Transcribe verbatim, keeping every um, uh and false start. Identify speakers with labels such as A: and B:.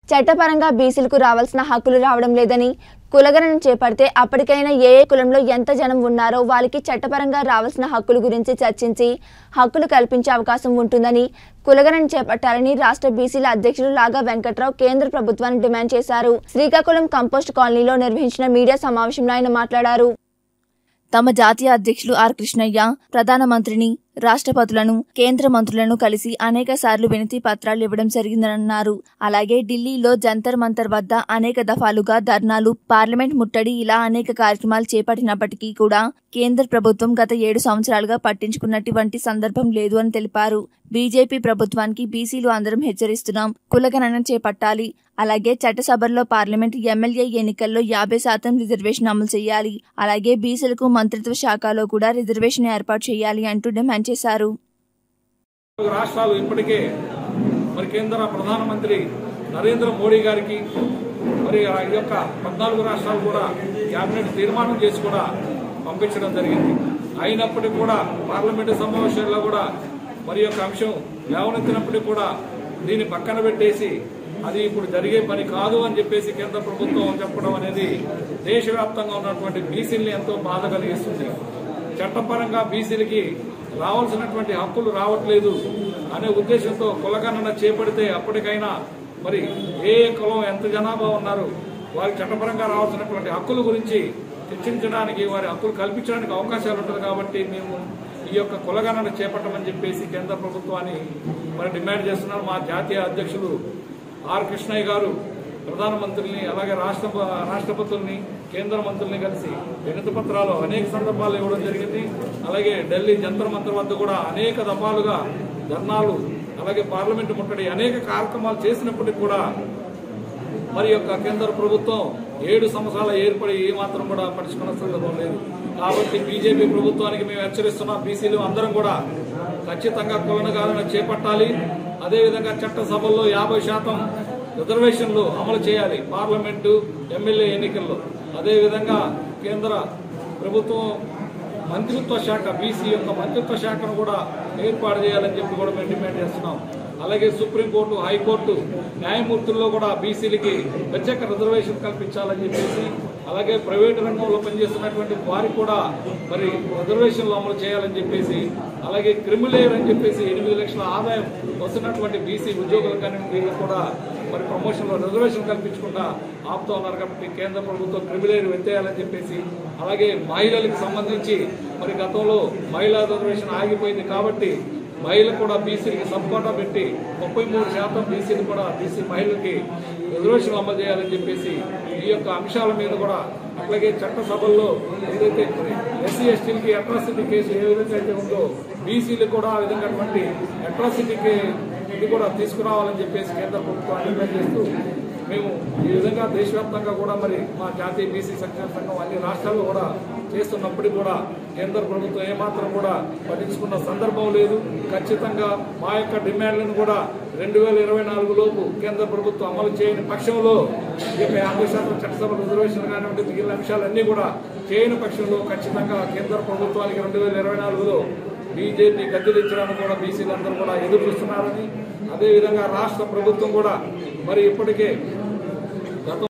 A: చట్టపరంగా బీసీలకు రావాల్సిన హక్కులు రావడం లేదని, కులగణన చేపడితే అప్పటికైనా ఏ ఏ కులంలో ఎంత జనం ఉన్నారో వాళ్ళకి చట్టపరంగా రావాల్సిన హక్కుల గురించి చర్చించి హక్కులు కల్పించే అవకాశం ఉంటుందని, కులగణన చేపట్టాలని రాష్ట్ర బీసీల అధ్యక్షులు లాగా వెంకట్రావు కేంద్ర ప్రభుత్వాన్ని డిమాండ్ చేశారు. శ్రీకాకుళం కంపోస్ట్ కాలనీలో నిర్వహించిన మీడియా సమావేశంలో ఆయన మాట్లాడారు. తమ జాతీయ అధ్యక్షులు ఆర్ కృష్ణయ్య ప్రధానమంత్రిని, రాష్ట్రపతులను, కేంద్ర మంత్రులను కలిసి అనేక సార్లు వినతి పత్రాలు ఇవ్వడం జరిగిందన్నారు. అలాగే ఢిల్లీలో జంతర్ మంతర్ వద్ద అనేక దఫాలుగా ధర్నాలు, పార్లమెంట్ ముట్టడి ఇలా అనేక కార్యక్రమాలు చేపట్టినప్పటికీ కూడా కేంద్ర ప్రభుత్వం గత ఏడు సంవత్సరాలుగా పట్టించుకున్నటువంటి సందర్భం లేదు అని తెలిపారు. బీజేపీ ప్రభుత్వానికి బీసీలు అందరం హెచ్చరిస్తున్నాం, కులగణన చేపట్టాలి. అలాగే చట్టసభల్లో పార్లమెంట్, ఎమ్మెల్యే ఎన్నికల్లో యాభై శాతం రిజర్వేషన్ అమలు చేయాలి. అలాగే బీసీలకు మంత్రిత్వ శాఖలో కూడా రిజర్వేషన్ ఏర్పాటు చేయాలి అంటూ డిమాండ్ చేశారు.
B: రాష్ట్రాలు ఇప్పటికే మరి కేంద్ర ప్రధానమంత్రి నరేంద్ర మోడీ గారికి మరి ఈ యొక్క పద్నాలుగు రాష్ట్రాలు కూడా కేబినెట్ తీర్మానం చేసి కూడా పంపించడం జరిగింది. అయినప్పటికీ కూడా పార్లమెంటు సమావేశాల్లో కూడా మరి యొక్క అంశం లేవనెత్తినప్పటికీ కూడా దీన్ని పక్కన పెట్టేసి అది ఇప్పుడు జరిగే పని కాదు అని చెప్పేసి కేంద్ర ప్రభుత్వం చెప్పడం అనేది దేశవ్యాప్తంగా ఉన్నటువంటి బీసీలని ఎంతో బాధ కలిగిస్తుంది. చట్టపరంగా బీసీలకి రావాల్సినటువంటి హక్కులు రావట్లేదు అనే ఉద్దేశంతో కులగణన చేపడితే అప్పటికైనా మరి ఏ కులం ఎంత జనాభా ఉన్నారు, వారికి చట్టపరంగా రావాల్సినటువంటి హక్కుల గురించి చర్చించడానికి, వారి హక్కులు కల్పించడానికి అవకాశాలు ఉంటుంది. కాబట్టి మేము ఈ యొక్క కులగణన చేపట్టమని చెప్పేసి కేంద్ర ప్రభుత్వాన్ని మరి డిమాండ్ చేస్తున్నారు. మా జాతీయ అధ్యక్షులు ఆర్ కృష్ణయ్య గారు ప్రధానమంత్రిని, అలాగే రాష్ట్ర రాష్ట్రపతుల్ని, కేంద్ర మంత్రుల్ని కలిసి వినతి పత్రాలు అనేక సందర్భాలు ఇవ్వడం జరిగింది. అలాగే ఢిల్లీ జంతర్ మంతర్ వద్ద కూడా అనేక దఫాలుగా ధర్నాలు, అలాగే పార్లమెంటు ముట్టడి అనేక కార్యక్రమాలు చేసినప్పటికీ కూడా మరి యొక్క కేంద్ర ప్రభుత్వం ఏడు సంవత్సరాల ఏర్పడి ఏమాత్రం కూడా పట్టించుకున్న సందర్భం లేదు. కాబట్టి బీజేపీ ప్రభుత్వానికి మేము హెచ్చరిస్తున్నాం, బీసీలు అందరం కూడా ఖచ్చితంగా కులగణన చేపట్టాలి. అదేవిధంగా చట్టసభల్లో యాభై శాతం రిజర్వేషన్లు అమలు చేయాలి పార్లమెంటు, ఎమ్మెల్యే ఎన్నికల్లో. అదేవిధంగా కేంద్ర ప్రభుత్వం మంత్రిత్వ శాఖ, బీసీ యొక్క మంత్రిత్వ శాఖను కూడా ఏర్పాటు చేయాలని చెప్పి కూడా మేము డిమాండ్ చేస్తున్నాం. అలాగే సుప్రీంకోర్టు, హైకోర్టు న్యాయమూర్తుల్లో కూడా బీసీలకి ప్రత్యేక రిజర్వేషన్ కల్పించాలని చెప్పేసి, అలాగే ప్రైవేటు రంగంలో పనిచేస్తున్నటువంటి వారికి కూడా మరి రిజర్వేషన్లు అమలు చేయాలని చెప్పేసి, అలాగే క్రిమిలేయర్ అని చెప్పేసి ఎనిమిది లక్షల ఆదాయం వస్తున్నటువంటి బీసీ ఉద్యోగులు కానీ వీళ్ళకి కూడా మరి ప్రమోషన్లో రిజర్వేషన్ కల్పించకుండా ఆపుతూ ఉన్నారు. కాబట్టి కేంద్ర ప్రభుత్వం క్రిమిలేయర్ ఎత్తేయాలని చెప్పేసి, అలాగే మహిళలకు సంబంధించి మరి గతంలో మహిళా రిజర్వేషన్ ఆగిపోయింది కాబట్టి మహిళలు కూడా బీసీలకి సపోర్టా పెట్టి ముప్పై మూడు శాతం బీసీలు కూడా బీసీ మహిళలకి రిజర్వేషన్ అమలు చేయాలని చెప్పేసి ఈ యొక్క అంశాల మీద కూడా, అట్లాగే చట్టసభల్లో ఏదైతే ఎస్సీ ఎస్టీలకి అట్రాసిటీ కేసు ఏ విధంగా అయితే ఉందో బీసీలు కూడా ఆ విధంగా అటువంటి అట్రాసిటీకి ఇది కూడా తీసుకురావాలని చెప్పేసి కేంద్ర ప్రభుత్వాన్ని డిమాండ్ చేస్తూ మేము ఈ విధంగా దేశవ్యాప్తంగా కూడా మరి మా జాతీయ బీసీ సంక్షేమ సంఘం అన్ని రాష్ట్రాల్లో కూడా చేస్తున్నప్పటికీ కూడా కేంద్ర ప్రభుత్వం ఏమాత్రం కూడా పట్టించుకున్న సందర్భం లేదు. ఖచ్చితంగా మా యొక్క డిమాండ్లను కూడా రెండు వేల ఇరవై నాలుగు లోపు కేంద్ర ప్రభుత్వం అమలు చేయని పక్షంలో యాభై శాతం చట్టసభ రిజర్వేషన్ కానివ్వండి, మిగిలిన అంశాలన్నీ కూడా చేయని పక్షంలో ఖచ్చితంగా కేంద్ర ప్రభుత్వానికి రెండు వేల ఇరవై నాలుగులో బీజేపీ గద్దెదించడానికి కూడా బీసీలందరూ కూడా ఎదురు చూస్తున్నారని, అదేవిధంగా రాష్ట్ర ప్రభుత్వం కూడా మరి ఇప్పటికే